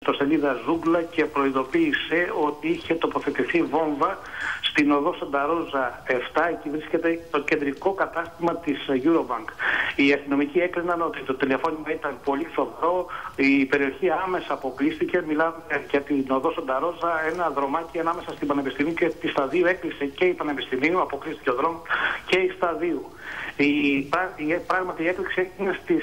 ιστοσελίδα Ζούγκλα και προειδοποίησε ότι είχε τοποθετηθεί βόμβα στην οδό Σανταρόζα 7. Εκεί βρίσκεται το κεντρικό κατάστημα της Eurobank. Οι αστυνομικοί έκριναν ότι το τηλεφώνημα ήταν πολύ σοβαρό, η περιοχή άμεσα αποκλείστηκε. Μιλάμε για την οδό Σανταρόζα, ένα δρομάκι ανάμεσα στην Πανεπιστημίου και τη Σταδίου. Έκλεισε και η Πανεπιστημίου, αποκλείστηκε ο δρόμος, και η Σταδίου. Πράγματι η έκρηξη είναι στις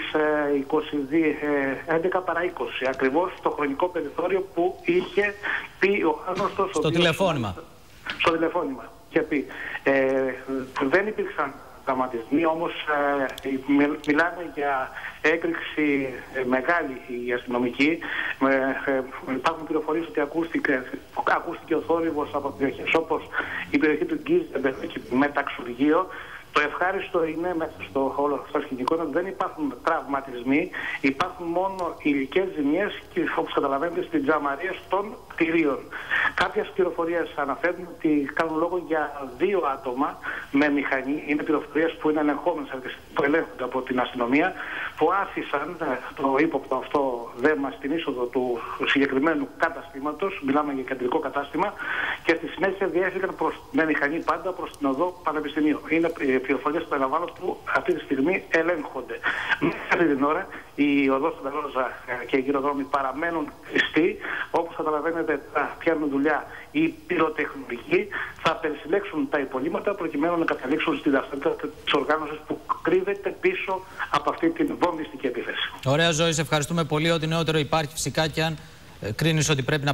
11 παρά 20, ακριβώς στο χρονικό περιθώριο που είχε πει ο άγνωστος. Στο τηλεφώνημα. Στο τηλεφώνημα. Και πει. Δεν υπήρξαν δραματισμοί, όμως μιλάμε για έκρηξη μεγάλη η αστυνομική. Υπάρχουν πληροφορίες ότι ακούστηκε ο θόρυβος από περιοχές όπως η περιοχή του Γκίζεμπερ με ταξουργείο. Το ευχάριστο είναι μέσα στο όλο αυτό σκηνικό ότι δεν υπάρχουν τραυματισμοί, υπάρχουν μόνο υλικές ζημιές και, όπως καταλαβαίνετε, στην τζαμαρία των κτηρίων. Κάποιες πληροφορίες αναφέρουν ότι κάνουν λόγο για 2 άτομα με μηχανή. Είναι πληροφορίες που είναι ελεγχόμενες, που ελέγχονται από την αστυνομία, που άφησαν το ύποπτο αυτό δέμα στην είσοδο του συγκεκριμένου καταστήματος. Μιλάμε για κεντρικό κατάστημα, και στη συνέχεια διέφυγαν με μηχανή πάντα προς την οδό Πανεπιστημίου. Είναι πληροφορίες που περιλαμβάνω που αυτή τη στιγμή ελέγχονται. Μέχρι αυτή την ώρα η οδός Σανταρόζα και οι γυροδρόμοι παραμένουν κλειστοί. Όπως καταλαβαίνετε, πιάνουν δουλειά οι πυροτεχνικοί. Θα περισυλλέξουν τα υπολείμματα προκειμένου να καταλήξουν στην ταυτότητα της οργάνωσης που κρύβεται πίσω από αυτή την βομβιστική επίθεση. Ωραία, Ζωή, σε ευχαριστούμε πολύ. Ό,τι νεότερο υπάρχει φυσικά, και αν κρίνεις ότι πρέπει να